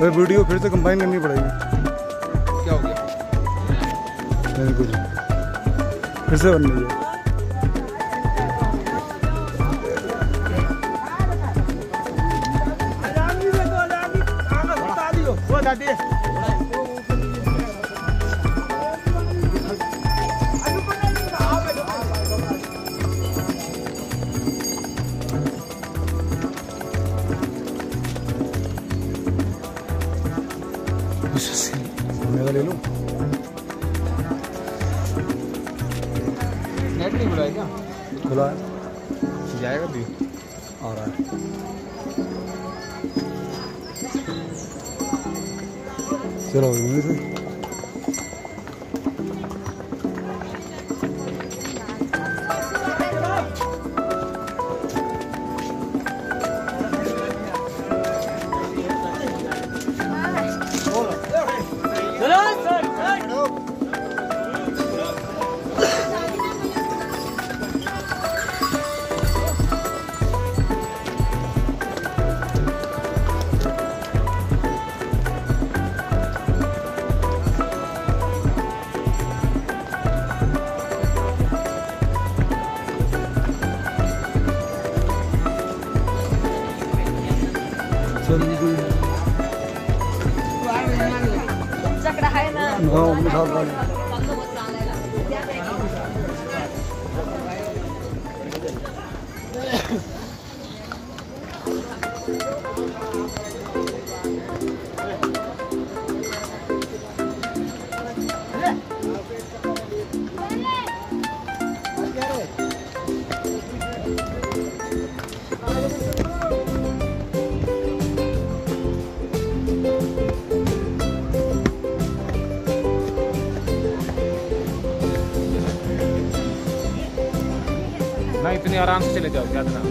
भाई वीडियो फिर से कंबाइन करनी पड़ेगी। क्या हो गया? नहीं कुछ, फिर से बन रही है। ले लो। नेट नहीं खुला है क्या? खुला है, जाएगा भी आ रहा है। चलो यहीं से ना, इतने आराम से चले जाओ, क्या करना।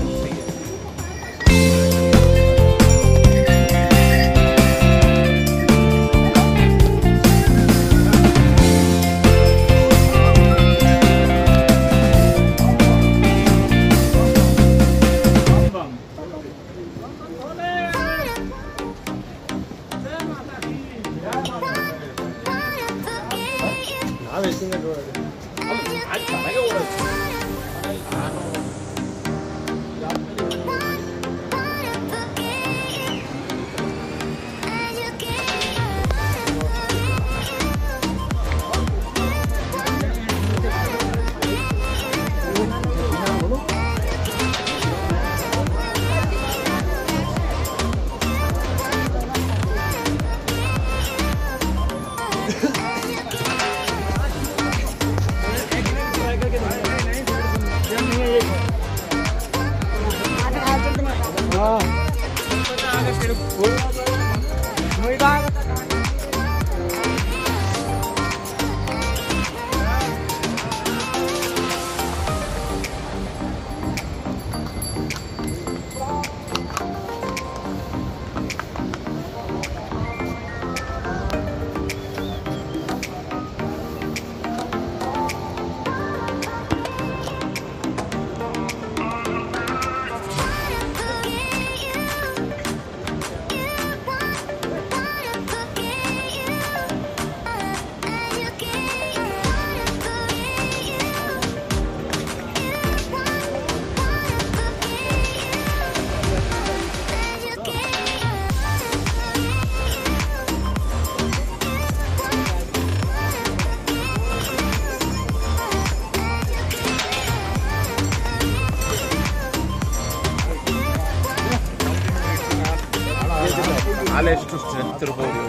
ಎಷ್ಟು ತಿರ್ಬೋದು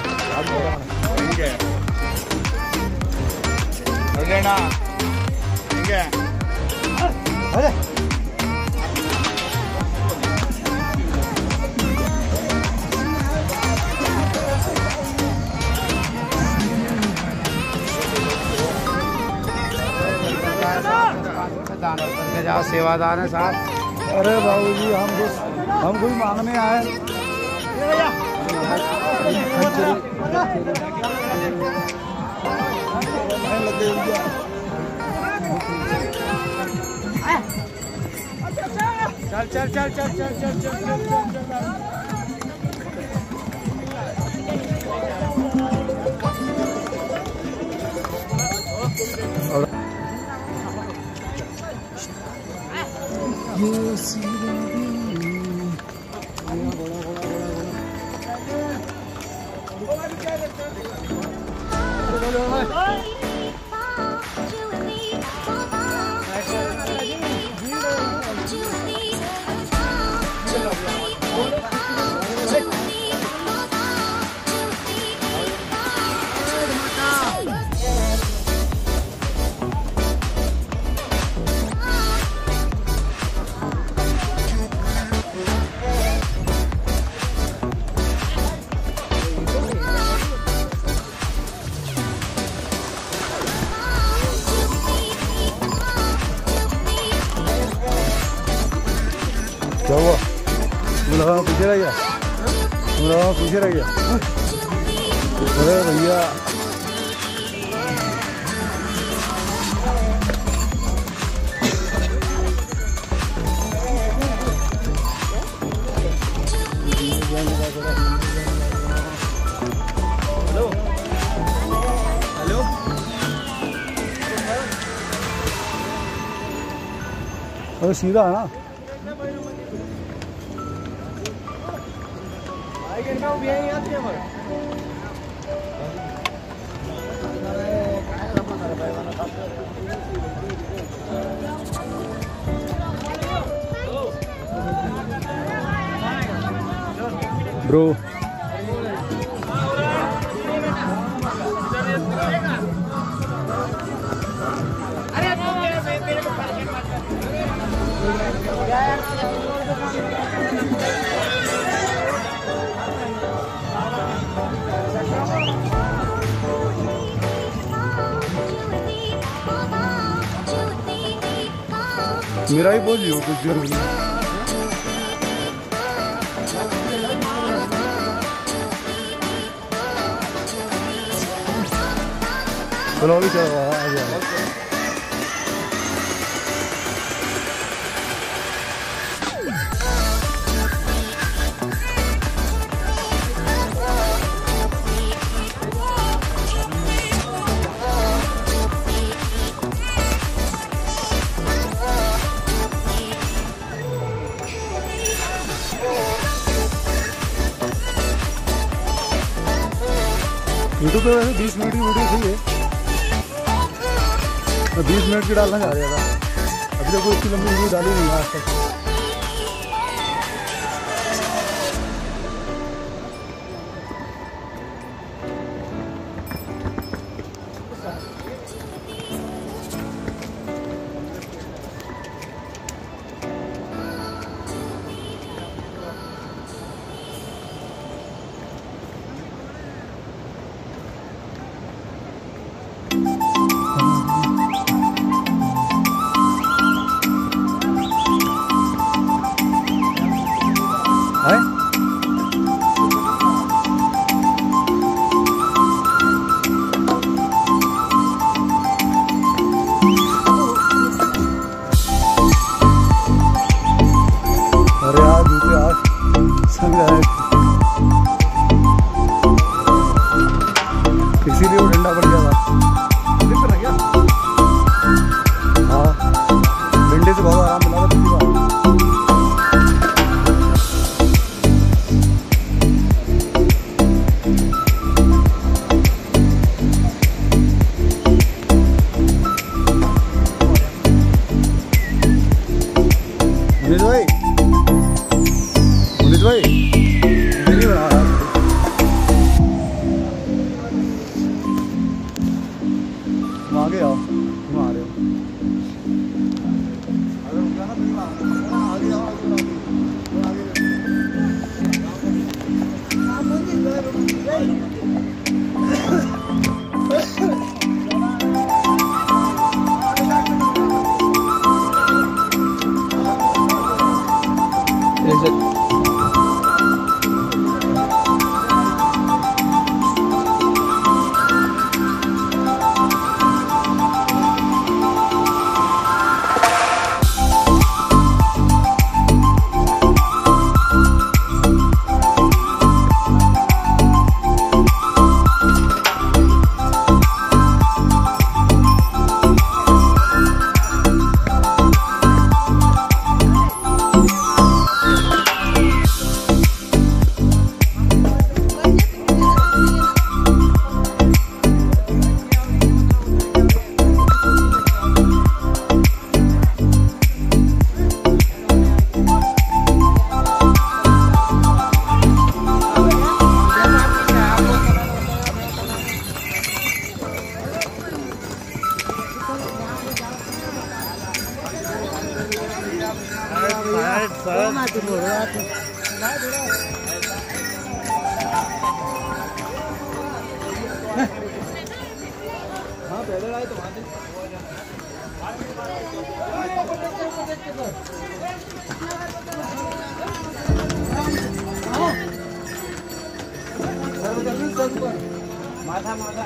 ಹಿಂಗೆ ಅದೇಣ ಹಿಂಗೆ ಅದೇ जाओ सेवादार है साहब। अरे बाबू जी हम कोई मांगने आए। चल चल चल चल चल चल चल चल चल क्या हुआ? तुम लगा पीछे रह गया? तुम लगा पीछे रह गया? अरे भैया हेलो हेलो अरे सीधा है ना? ब्रो मेरा ही बोल रही हो कुछ जरूर चलो अभी चलो आ गया यूट्यूब पे वैसे 20 मिनट की वीडियो सही है। मैं 20 मिनट की डालना चाह रहा था, अभी तक कोई इतनी लंबी वीडियो डाली नहीं आज तक। अरे यार दूसरे आज संग है इसीलिए वो डंडा पड़ गया था। हाँ डंडे से बहुत आराम मिला था पिछली बार। मुनीष भाई नहीं बना रहा तुम आगे आओ, तुम आ रहे हो आगे आओ हाँ पैदल आए तो वहाँ से माथा माथा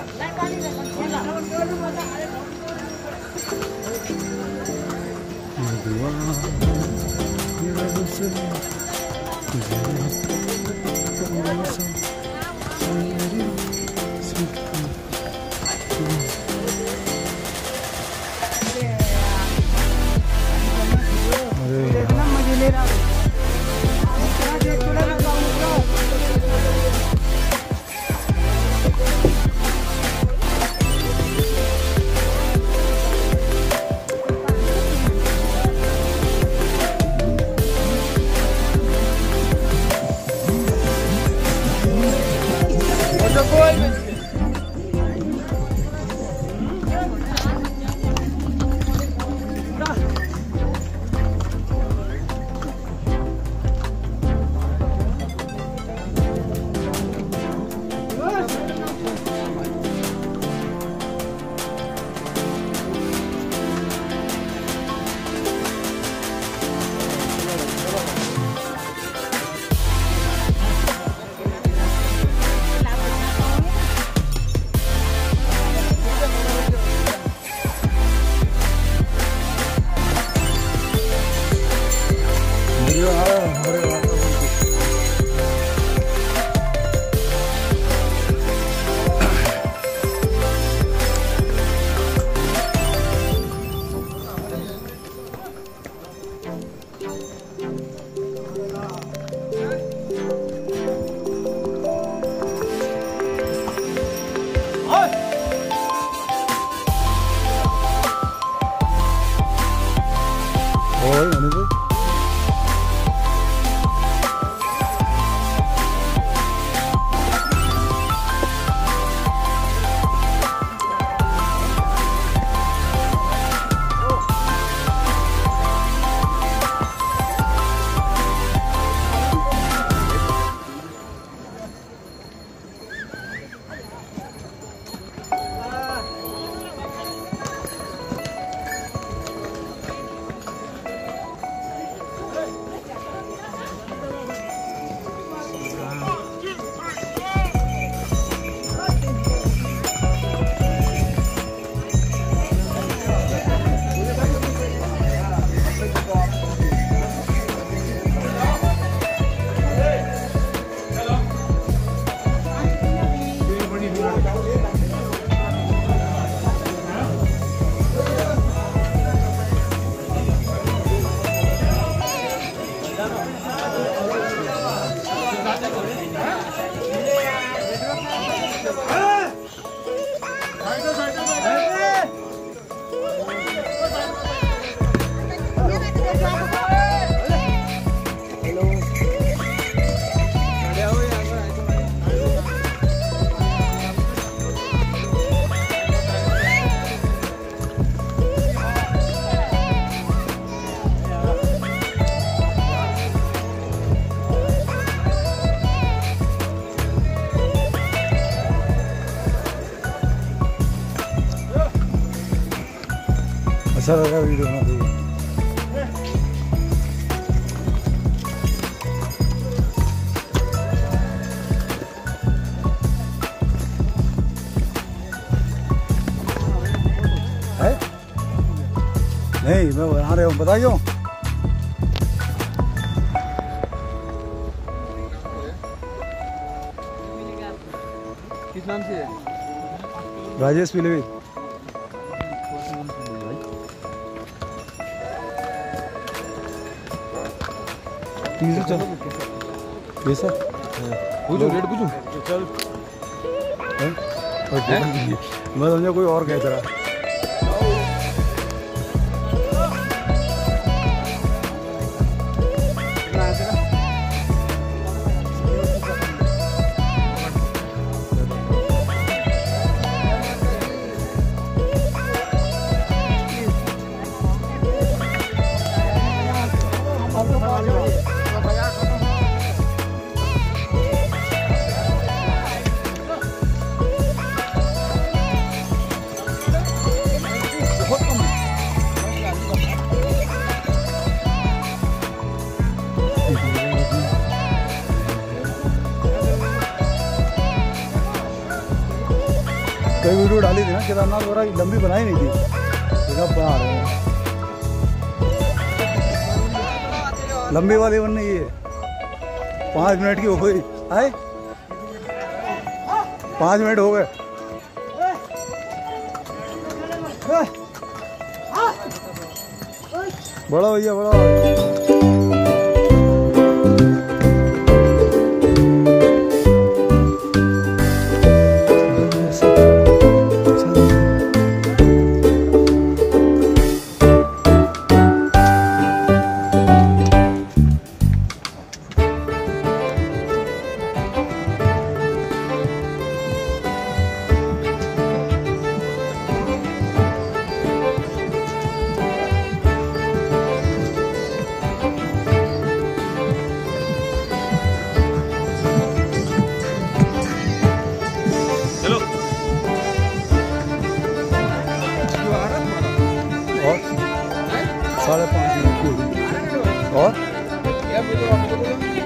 अच्छा लगा वीडियो बना दीजिए। नहीं मैं बना रहा हूँ, बता क्यों? किस नाम से? राजेश पिलवी। चलो ये सर पूछो रेट पूछो चल मैं समझा कोई और कह रहा। Halo. कई वीडियो डाली थी ना केदारनाथ वगैरह, लंबी बनाई नहीं थी, जगह बना रहे हैं लंबी वाली बननी ये 5 मिनट की हो गई। आए 5 मिनट हो गए। बड़ा भैया बड़ा और 5.5 मिनट की होगी। और क्या बोलो, आप बोलो।